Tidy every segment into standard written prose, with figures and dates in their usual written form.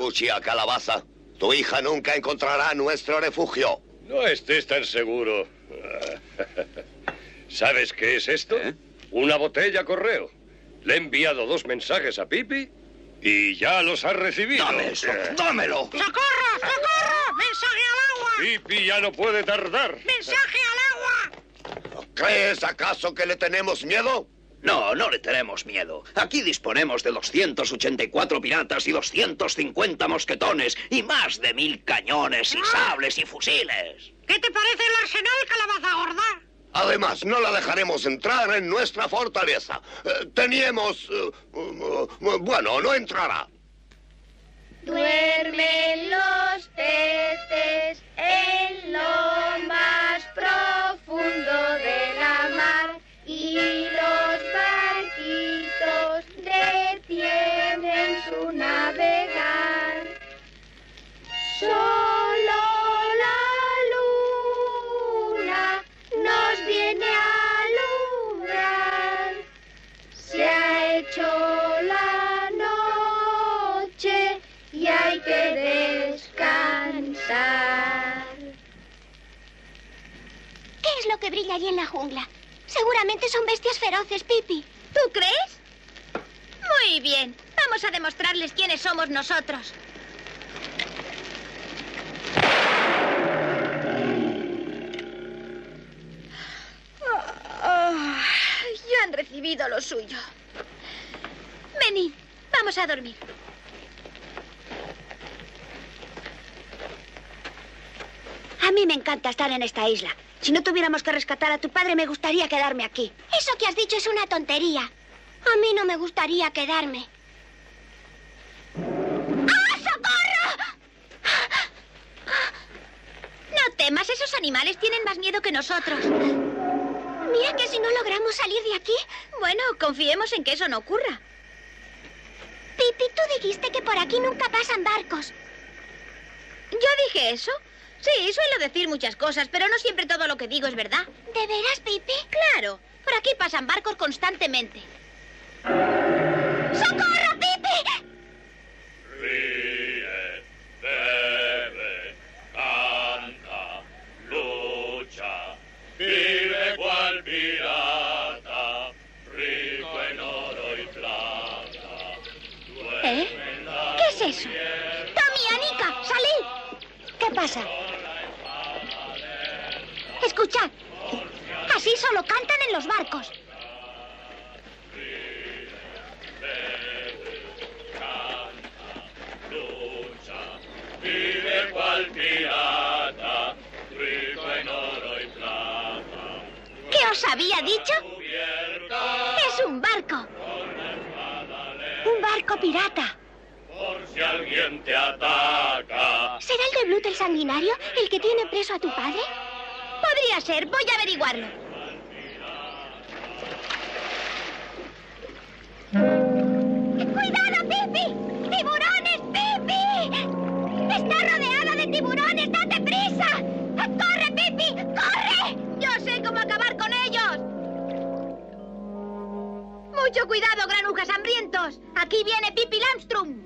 Lucia Calabaza. Tu hija nunca encontrará nuestro refugio. No estés tan seguro. ¿Sabes qué es esto? Una botella correo. Le he enviado 2 mensajes a Pipi y ya los ha recibido. ¡Dame eso! ¡Dámelo! ¡Socorro! ¡Socorro! ¡Mensaje al agua! Pipi ya no puede tardar. ¡Mensaje al agua! ¿Crees acaso que le tenemos miedo? No, no le tenemos miedo. Aquí disponemos de 284 piratas y 250 mosquetones y más de 1000 cañones y sables y fusiles. ¿Qué te parece el arsenal, Calabaza Gorda? Además, no la dejaremos entrar en nuestra fortaleza. Teníamos... bueno, no entrará. Duermen los peces en lo más profundo de la mar y los barquitos detienen su navegar. Solo la luna nos viene a alumbrar. Se ha hecho la noche y hay que descansar. ¿Qué es lo que brilla allí en la jungla? Seguramente son bestias feroces, Pipi. ¿Tú crees? Muy bien. Vamos a demostrarles quiénes somos nosotros. Ya han recibido lo suyo. Venid, vamos a dormir. A mí me encanta estar en esta isla. Si no tuviéramos que rescatar a tu padre, me gustaría quedarme aquí. Eso que has dicho es una tontería. A mí no me gustaría quedarme. ¡Ah, socorro! No temas, esos animales tienen más miedo que nosotros. Mira que si no logramos salir de aquí... Bueno, confiemos en que eso no ocurra. Pipi, tú dijiste que por aquí nunca pasan barcos. ¿Yo dije eso? Sí, suelo decir muchas cosas, pero no siempre todo lo que digo es verdad. ¿De veras, Pipi? Claro, por aquí pasan barcos constantemente. ¡Socorro, Pipi! Ríe, bebe, canta, lucha, vive cual pirata, rico en oro y plata. ¿Qué es eso? ¡Tommy, Anika, salid! ¿Qué pasa? Escuchad. Así solo cantan en los barcos. Vive cual pirata, rico en oro y plata. ¿Qué os había dicho? Es un barco. Un barco pirata. Por si alguien te ataca. ¿Será el de Blut el sanguinario el que tiene preso a tu padre? Podría ser, voy a averiguarlo. ¡Cuidado, Pipi! ¡Tiburones, Pipi! ¡Está rodeada de tiburones! ¡Date prisa! ¡Corre, Pipi! ¡Corre! Yo sé cómo acabar con ellos. Mucho cuidado, granujas hambrientos. Aquí viene Pipi Landstrum.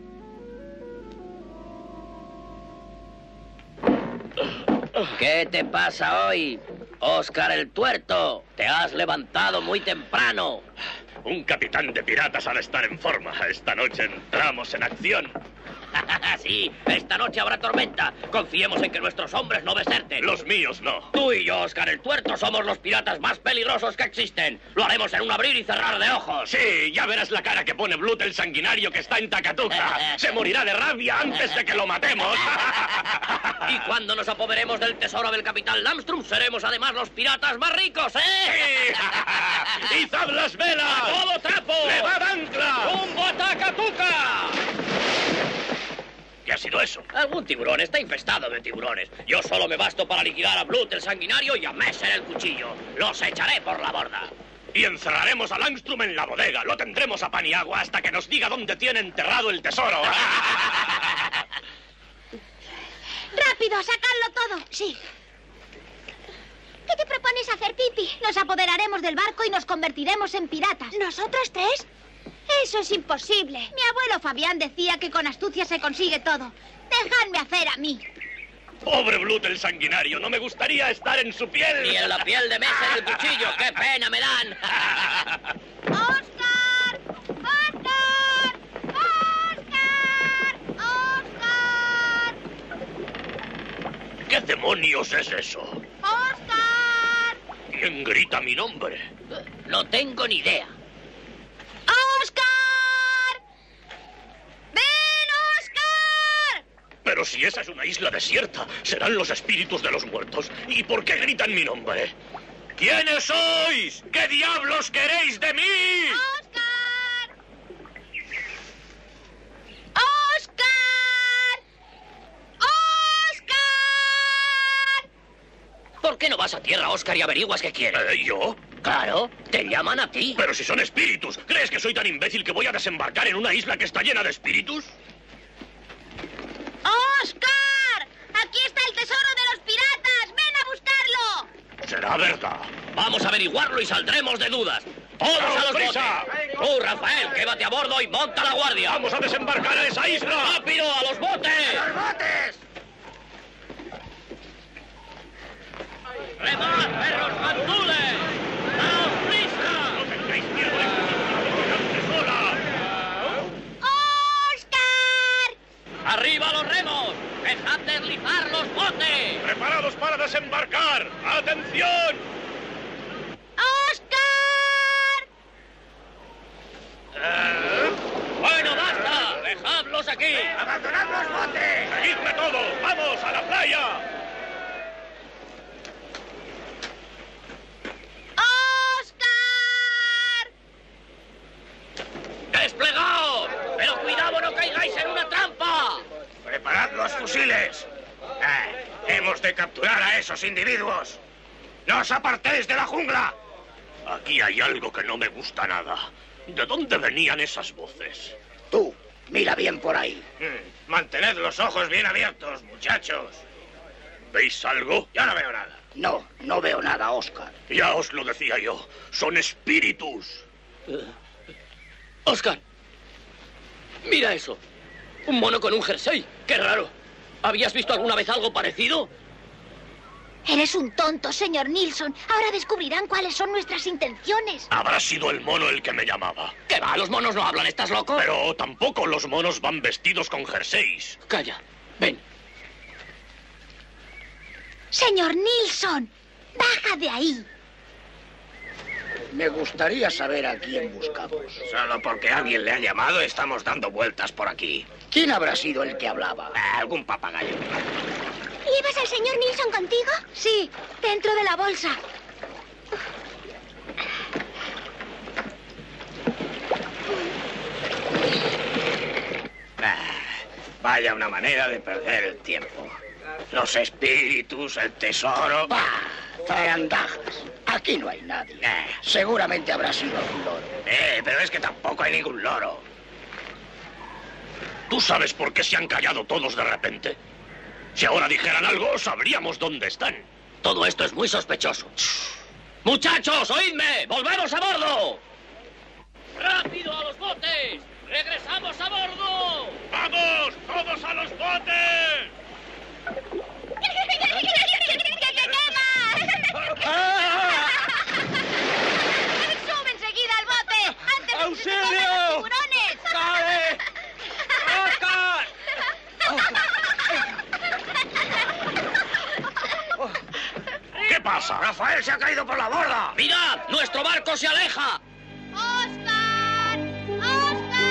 ¿Qué te pasa hoy, Oscar el Tuerto? Te has levantado muy temprano. Un capitán de piratas ha de estar en forma. Esta noche entramos en acción. Sí, esta noche habrá tormenta. Confiemos en que nuestros hombres no deserten. Los míos no. Tú y yo, Oscar el Tuerto, somos los piratas más peligrosos que existen. Lo haremos en un abrir y cerrar de ojos. Sí, ya verás la cara que pone Blut el sanguinario que está en Takatuka. Se morirá de rabia antes de que lo matemos. Y cuando nos apoderemos del tesoro del capitán Landstrum, seremos además los piratas más ricos, ¿eh? ¡Sí! ¡Izad las velas! ¡A todo trapo! ¡Levad ancla! ¡Rumbo a Takatuka! ¿Qué ha sido eso? Algún tiburón, está infestado de tiburones. Yo solo me basto para liquidar a Blut el sanguinario y a Messer el cuchillo. Los echaré por la borda. Y encerraremos a Landstrum en la bodega. Lo tendremos a pan y agua hasta que nos diga dónde tiene enterrado el tesoro. ¡Rápido, sacadlo todo! Sí. ¿Qué te propones hacer, Pipi? Nos apoderaremos del barco y nos convertiremos en piratas. ¿Nosotros tres? Eso es imposible. Mi abuelo Fabián decía que con astucia se consigue todo. Dejadme hacer a mí. Pobre Blut el sanguinario, no me gustaría estar en su piel. Ni en la piel de mesa del cuchillo. ¡Qué pena me dan! ¡Oscar! ¡Oscar! ¡Oscar! ¡Oscar! ¿Qué demonios es eso? ¡Oscar! ¿Quién grita mi nombre? No tengo ni idea. ¡Oscar! ¡Ven, Oscar! Pero si esa es una isla desierta, serán los espíritus de los muertos. ¿Y por qué gritan mi nombre? ¿Quiénes sois? ¿Qué diablos queréis de mí? ¡Oscar! ¡Oscar! ¡Oscar! ¿Por qué no vas a tierra, Oscar, y averiguas qué quieres? ¿Yo? Claro, te llaman a ti. Pero si son espíritus, ¿crees que soy tan imbécil que voy a desembarcar en una isla que está llena de espíritus? ¡Oscar! ¡Aquí está el tesoro de los piratas! ¡Ven a buscarlo! Será verdad. Vamos a averiguarlo y saldremos de dudas. ¡Todos a los prisa! botes! Tú, Rafael, quédate a bordo y monta la guardia. ¡Vamos a desembarcar a esa isla! ¡Rápido, a los botes! botes! ¡Remad, perros gandules! ¡Daos prisa! ¡No tengáis miedo de sola! ¡Oscar! ¡Arriba los remos! ¡Dejad deslizar los botes! ¡Preparados para desembarcar! ¡Atención! ¡Oscar! ¡Bueno, basta! ¡Dejadlos aquí! ¡Abandonad los botes! ¡Seguidme todos! ¡Vamos a la playa! ¡Oscar! ¡Desplegaos! ¡Pero cuidado, no caigáis en una trampa! ¡Preparad los fusiles! Hemos de capturar a esos individuos. ¡No os apartéis de la jungla! Aquí hay algo que no me gusta nada. ¿De dónde venían esas voces? Tú, mira bien por ahí. Mantened los ojos bien abiertos, muchachos. ¿Veis algo? Yo no veo nada. No, no veo nada, Oscar. Ya os lo decía yo. Son espíritus. Oscar, mira eso. Un mono con un jersey. ¡Qué raro! ¿Habías visto alguna vez algo parecido? Eres un tonto, señor Nilsson. Ahora descubrirán cuáles son nuestras intenciones. Habrá sido el mono el que me llamaba. ¿Qué va? ¿Los monos no hablan? ¿Estás loco? Pero tampoco los monos van vestidos con jerseys. Calla. Ven. Señor Nilsson, baja de ahí. Me gustaría saber a quién buscamos. Solo porque alguien le ha llamado estamos dando vueltas por aquí. ¿Quién habrá sido el que hablaba? Algún papagayo. ¿Llevas al señor Nilsson contigo? Sí, dentro de la bolsa. Vaya una manera de perder el tiempo. Los espíritus, el tesoro... ¡Bah! Zarandajas. Aquí no hay nadie. Seguramente habrá sido algún loro. Pero es que tampoco hay ningún loro. ¿Tú sabes por qué se han callado todos de repente? Si ahora dijeran algo, sabríamos dónde están. Todo esto es muy sospechoso. ¡Muchachos, oídme! ¡Volvemos a bordo! ¡Rápido a los botes! ¡Regresamos a bordo! ¡Vamos! ¡Todos a los botes! ¡Que te quema! ¡Sube enseguida al bote! ¡Antes de que se te coman los tiburones! ¡Cae! ¡Oscar! ¿Qué pasa? ¡Rafael se ha caído por la borda! ¡Mirad! ¡Nuestro barco se aleja! ¡Oscar! ¡Oscar!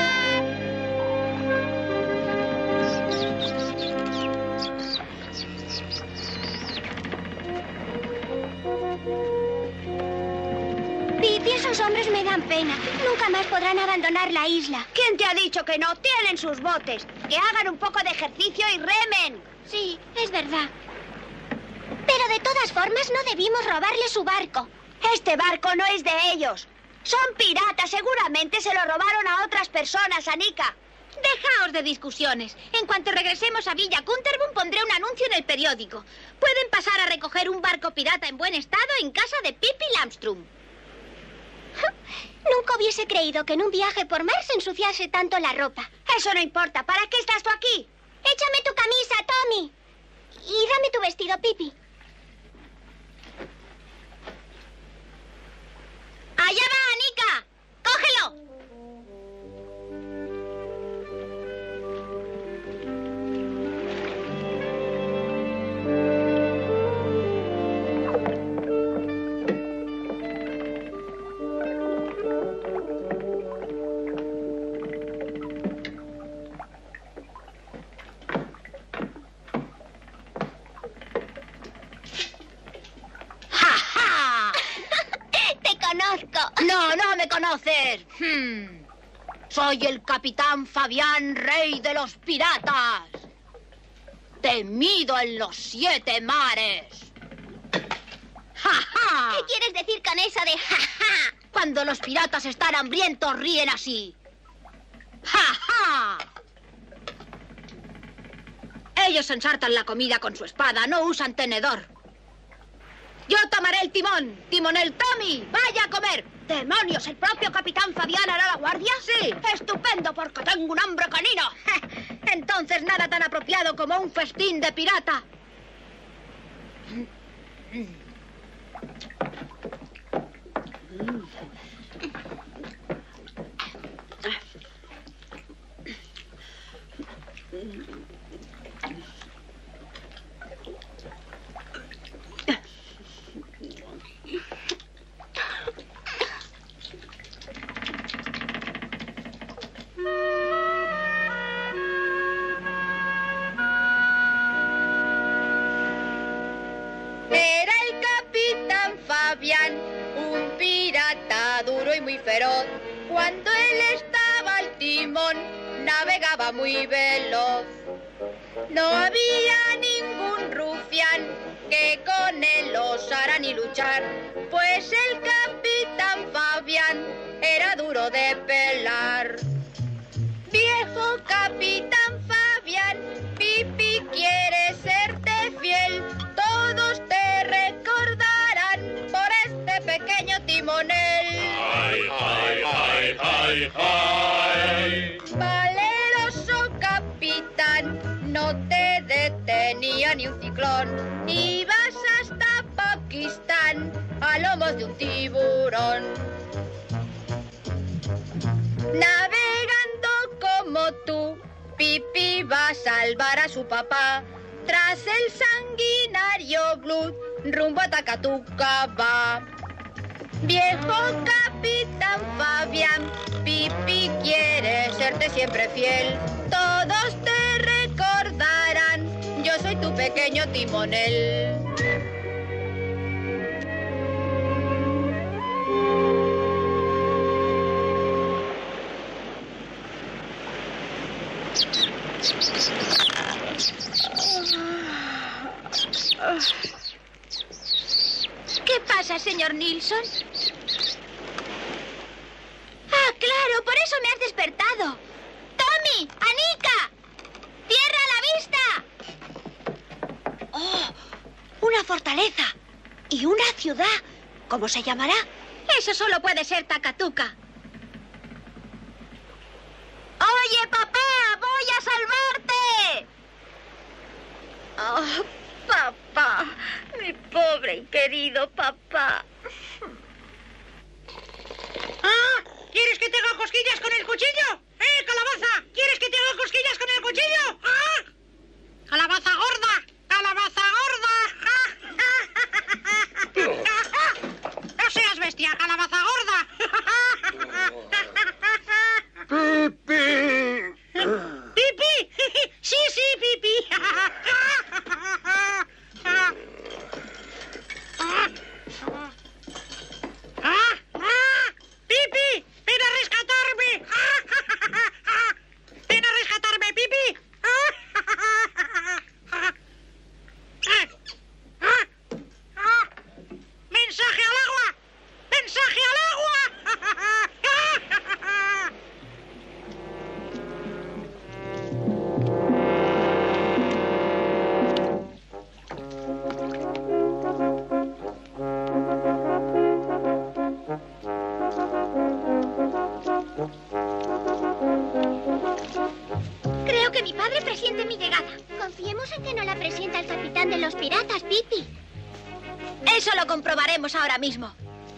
Pete, esos hombres me dan pena. Nunca más podrán abandonar la isla. ¿Quién te ha dicho que no? Tienen sus botes. Que hagan un poco de ejercicio y remen. Sí, es verdad. Pero de todas formas no debimos robarle su barco. Este barco no es de ellos. Son piratas. Seguramente se lo robaron a otras personas, Anika. Dejaos de discusiones. En cuanto regresemos a Villa Kunterbund pondré un anuncio en el periódico. Pueden pasar a recoger un barco pirata en buen estado en casa de Pippi Lamström. Nunca hubiese creído que en un viaje por mar se ensuciase tanto la ropa. Eso no importa. ¿Para qué estás tú aquí? Échame tu camisa, Tommy. Y dame tu vestido, Pipi. ¡Allá va, Anika! ¡Cógelo! No, no me conoces. Soy el capitán Fabián, rey de los piratas. Temido en los 7 mares. ¡Ja, ja! ¿Qué quieres decir con eso de ja, ja? Cuando los piratas están hambrientos, ríen así. ¡Ja, ja! Ellos ensartan la comida con su espada, no usan tenedor. Yo tomaré el timón. Timonel Tommy, vaya a comer. ¡Demonios! ¿El propio capitán Fabián hará la guardia? Sí. ¡Estupendo, porque tengo un hambre canino! Entonces nada tan apropiado como un festín de pirata. Era el capitán Fabián, un pirata duro y muy feroz. Cuando él estaba al timón, navegaba muy veloz. No había ningún rufián que con él osara ni luchar, pues el capitán Fabián era duro de pelar. Viejo capitán Fabián, Pipi quiere serte fiel. Todos te recordarán por este pequeño timonel. ¡Ay, ay, ay, ay, ay! Valeroso capitán, no te detenía ni un ciclón. Ibas hasta Pakistán a lomos de un tiburón. Navegando como tú, Pipi va a salvar a su papá. Tras el sanguinario Blood, rumbo a Takatuka va. Viejo capitán Fabián, Pipi quiere serte siempre fiel. Todos te recordarán, yo soy tu pequeño timonel. ¿Qué pasa, señor Nilsson? Ah, claro, por eso me has despertado. ¡Tommy! ¡Anika! ¡Tierra a la vista! ¡Oh! ¡Una fortaleza! ¿Y una ciudad? ¿Cómo se llamará? Eso solo puede ser Takatuka. ¡Oye, papá! ¡Voy a salvarte! Oh, papá, mi pobre y querido papá. ¿Ah? ¿Quieres que te haga cosquillas con el cuchillo? Calabaza! ¿Quieres que te haga cosquillas con el cuchillo? ¿Ah? ¡Calabaza gorda! ¡Calabaza gorda! ¡No seas bestia, calabaza gorda! ¡Pipi! ¿Pipi? Sí, Pipi. ¡Pipi! ¡Ven a rescatarme! ¡Ven a rescatarme, Pipi! que mi padre presiente mi llegada. Confiemos en que no la presienta el capitán de los piratas, Pipi. Eso lo comprobaremos ahora mismo.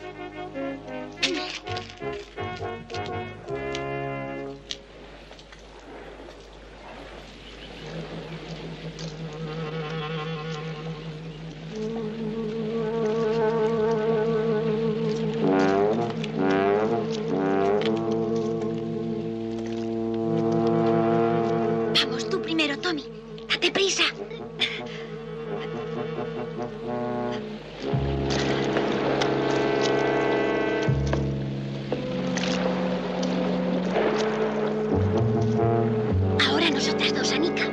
Vamos, tú primero, Tommy. Date prisa. Ahora nosotras dos, Anika.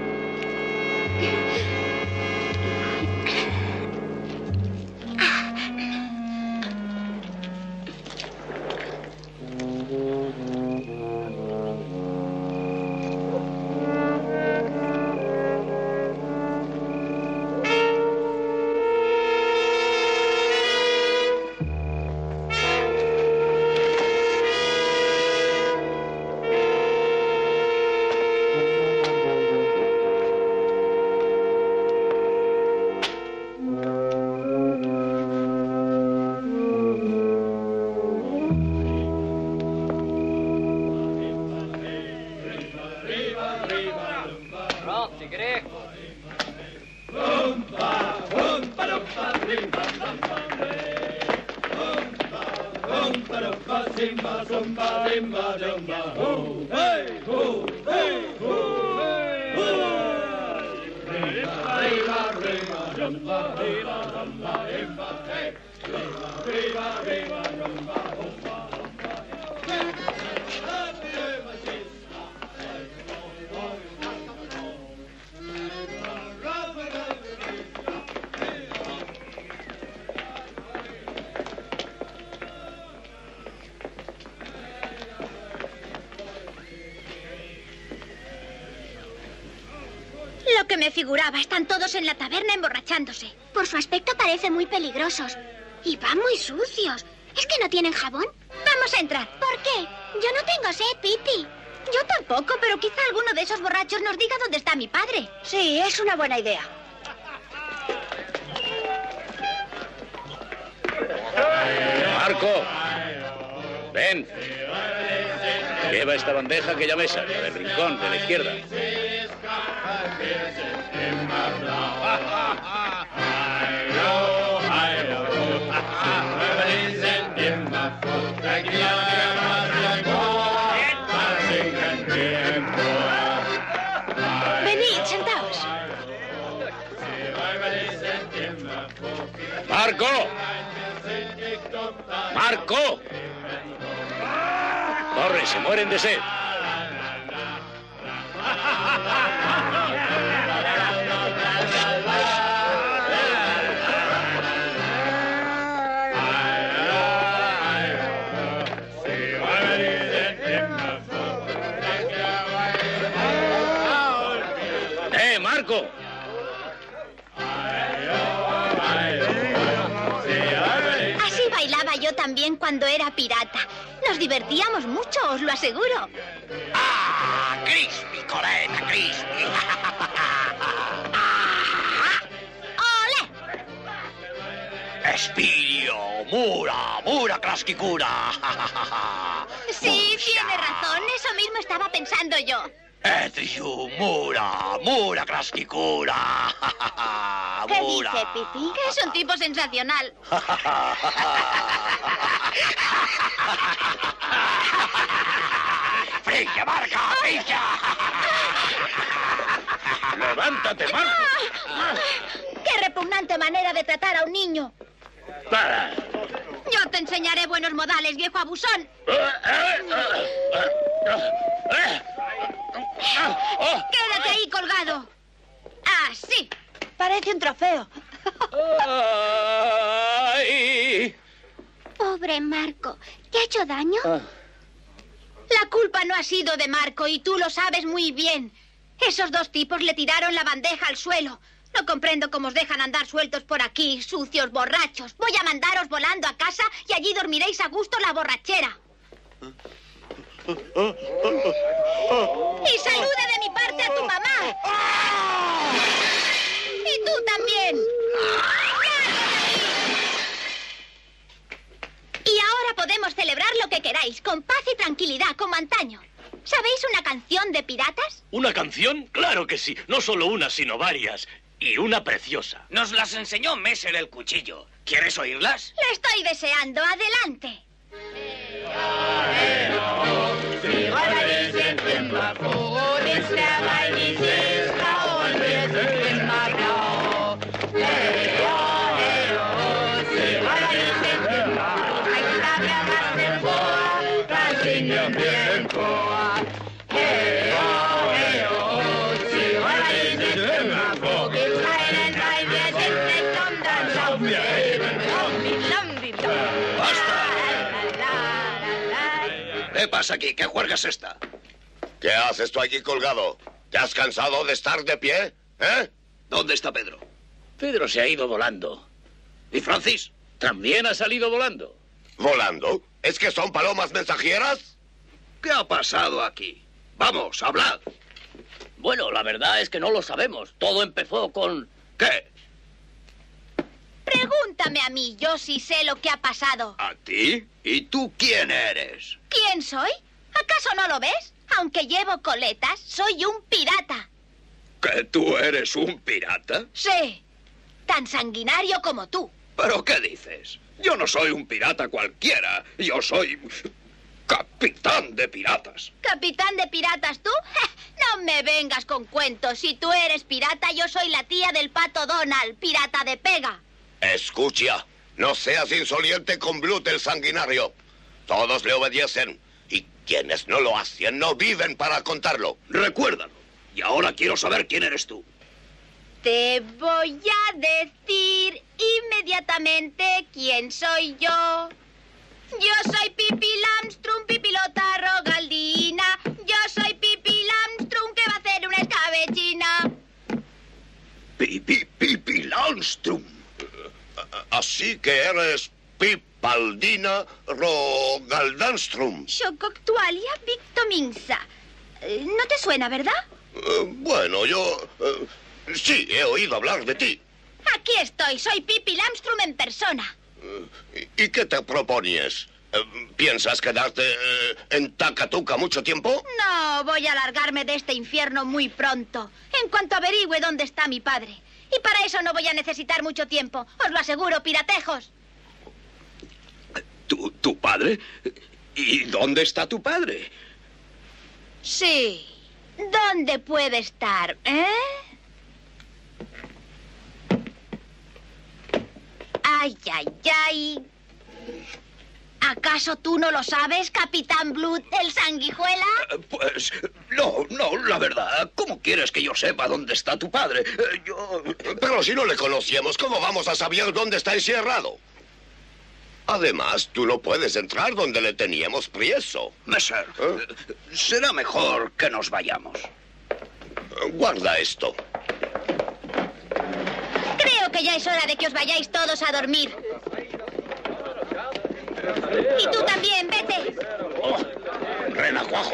Lo que me figuraba, están todos en la taberna emborrachándose. Por su aspecto parece muy peligrosos. Y van muy sucios. ¿Es que no tienen jabón? Vamos a entrar. ¿Por qué? Yo no tengo sed, Pipi. Yo tampoco, pero quizá alguno de esos borrachos nos diga dónde está mi padre. Sí, es una buena idea. Marco, ven. Lleva esta bandeja a aquella mesa, la del rincón, de la izquierda. Venid, sentaos. ¡Marco! ¡Marco! ¡Corre, se mueren de sed! Marco! Así bailaba yo también cuando era pirata. Nos divertíamos mucho, os lo aseguro. ¡Ah! ¡Crispy, coleta, crispy! ¡Ole! ¡Espirio! ¡Mura, Kraskikura! Sí, tiene razón. Eso mismo estaba pensando yo. Etriu, Mura, Kraskikura! ¿Qué dice, Pipi? Que es un tipo sensacional. ¡Frilla, Marca, frilla! ¡Levántate, Marco! ¡Qué repugnante manera de tratar a un niño! ¡Para! Yo te enseñaré buenos modales, viejo abusón. Quédate ahí colgado. Así. Parece un trofeo. ¡Ay! Pobre Marco. ¿Te ha hecho daño? La culpa no ha sido de Marco y tú lo sabes muy bien. Esos dos tipos le tiraron la bandeja al suelo. No comprendo cómo os dejan andar sueltos por aquí, sucios, borrachos. Voy a mandaros volando a casa y allí dormiréis a gusto la borrachera. ¡Y salude de mi destriparte a tu mamá. Y tú también. Y ahora podemos celebrar lo que queráis, con paz y tranquilidad, como antaño. ¿Sabéis una canción de piratas? ¿Una canción? Claro que sí. No solo una, sino varias. Y una preciosa. Nos las enseñó Messer el Cuchillo. ¿Quieres oírlas? Lo estoy deseando. Adelante. ¿Qué pasa aquí? ¿Qué juerga es esta? ¿Qué haces tú aquí colgado? ¿Te has cansado de estar de pie? ¿Eh? ¿Dónde está Pedro? Pedro se ha ido volando. ¿Y Francis? También ha salido volando. ¿Volando? ¿Es que son palomas mensajeras? ¿Qué ha pasado aquí? Vamos, hablad. Bueno, la verdad es que no lo sabemos. Todo empezó con... ¿Qué? Pregúntame a mí, yo sí sé lo que ha pasado. ¿A ti? ¿Y tú quién eres? ¿Quién soy? ¿Acaso no lo ves? Aunque llevo coletas, soy un pirata. ¿Que tú eres un pirata? Sí, tan sanguinario como tú. ¿Pero qué dices? Yo no soy un pirata cualquiera. Yo soy... capitán de piratas. ¿Capitán de piratas tú? No me vengas con cuentos. Si tú eres pirata, yo soy la tía del pato Donald, pirata de pega. Escucha, no seas insolente con Blut el sanguinario. Todos le obedecen. Y quienes no lo hacen no viven para contarlo. Recuérdalo. Y ahora quiero saber quién eres tú. Te voy a decir inmediatamente quién soy yo. Yo soy Pippi Lamström, Pipilota Rogaldina. Yo soy Pippi Lamström, que va a hacer una escabechina. Pippi Lamström. Así que eres Pipaldina Rogaldanstrum. Shokoktualia Victominsa. ¿No te suena, verdad? Bueno, yo... sí, he oído hablar de ti. Aquí estoy, soy Pippi Lamström en persona. ¿Y qué te propones? ¿Piensas quedarte en Takatuka mucho tiempo? No, voy a largarme de este infierno muy pronto, en cuanto averigüe dónde está mi padre. Y para eso no voy a necesitar mucho tiempo, os lo aseguro, piratejos. ¿Tu padre? ¿Y dónde está tu padre? Sí, ¿dónde puede estar, Ay, ay, ay. ¿Acaso tú no lo sabes, Capitán Blood, el sanguijuela? Pues, no, la verdad. ¿Cómo quieres que yo sepa dónde está tu padre? Pero si no le conocíamos, ¿cómo vamos a saber dónde está encerrado? Además, tú no puedes entrar donde le teníamos preso. Messer, será mejor que nos vayamos. Guarda esto. Creo que ya es hora de que os vayáis todos a dormir. Y tú también, vete. Oh, renacuajo.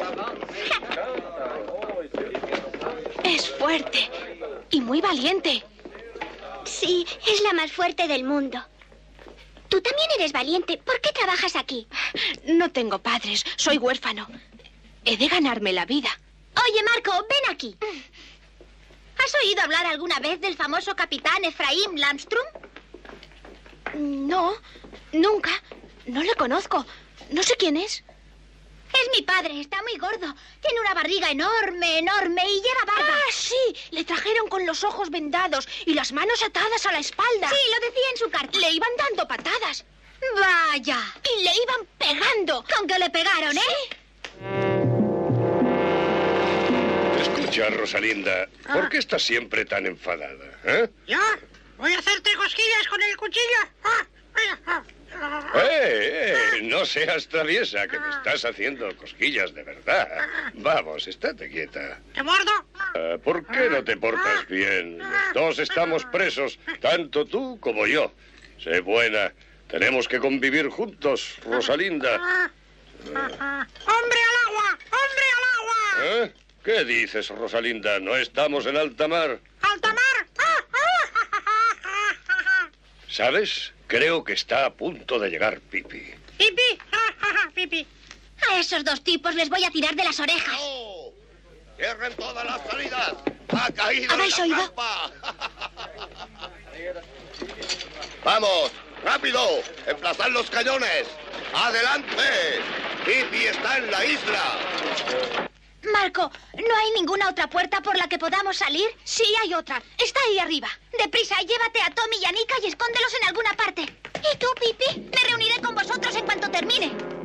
Es fuerte y muy valiente. Sí, es la más fuerte del mundo. Tú también eres valiente. ¿Por qué trabajas aquí? No tengo padres, soy huérfano. He de ganarme la vida. Oye, Marco, ven aquí. ¿Has oído hablar alguna vez del famoso capitán Efraim Lamström? No, nunca. No le conozco. No sé quién es. Es mi padre, está muy gordo. Tiene una barriga enorme, enorme y lleva barba. Ah, sí, le trajeron con los ojos vendados y las manos atadas a la espalda. Sí, lo decía en su carta. Le iban dando patadas. Vaya. Y le iban pegando. Con que le pegaron, ¿eh? Sí. Escucha, Rosalinda, ¿por qué estás siempre tan enfadada? ¿Yo? Voy a hacerte cosquillas con el cuchillo. No seas traviesa, que me estás haciendo cosquillas de verdad. Vamos, estate quieta. ¿Te muerdo? ¿Por qué no te portas bien? Los dos estamos presos, tanto tú como yo. Sé buena, tenemos que convivir juntos, Rosalinda. ¡Hombre al agua! ¡Hombre al agua! ¿Qué dices, Rosalinda? ¿No estamos en alta mar? ¡Alta mar! ¿Sabes? Creo que está a punto de llegar Pipi. ¡Pipi! ¡Pipi! A esos dos tipos les voy a tirar de las orejas. ¡No! ¡Cierren todas las salidas! ¡Ha caído ¿Habéis en la oído? trampa! ¡Vamos! ¡Rápido! ¡Emplazad los cañones! ¡Adelante! ¡Pipi está en la isla! Marco, ¿no hay ninguna otra puerta por la que podamos salir? Sí, hay otra. Está ahí arriba. Deprisa, llévate a Tommy y a Nika y escóndelos en alguna parte. ¿Y tú, Pipi? Me reuniré con vosotros en cuanto termine.